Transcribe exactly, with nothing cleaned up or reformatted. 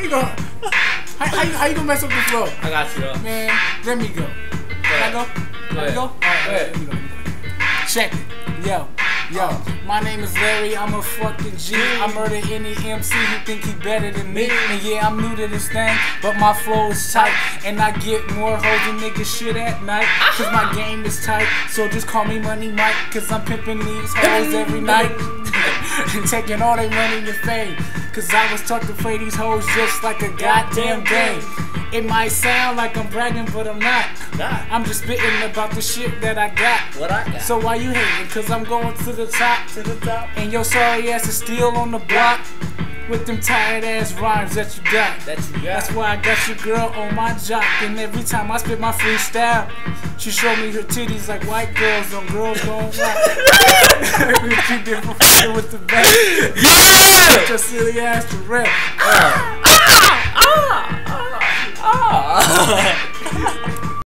you gonna, how, how, you, how you gonna mess up the flow? I got you, though. Man, let me go. Can I go? Can I go? Alright, let me go. Check it. Yo. Yo, my name is Larry, I'm a fucking G. I murder any M C who think he better than me. And yeah, I'm new to this thing, but my flow is tight. And I get more hoes than niggas shit at night. Cause my game is tight, so just call me Money Mike. Cause I'm pimping these hoes every night. And taking all their money and fame. Cause I was taught to play these hoes just like a goddamn game. It might sound like I'm bragging, but I'm not. I'm just spitting about the shit that I got. What I got? So why you hating? Cause I'm going to the top, to the top. And your sorry ass is still on the block with them tired ass rhymes that you got. That you got. That's why I got your girl on my jock. And every time I spit my freestyle, she show me her titties like white girls on girls going wild. She did for fucking with the back. Yeah! Put your silly ass to rap. Ah! Ah! Ah! Ah!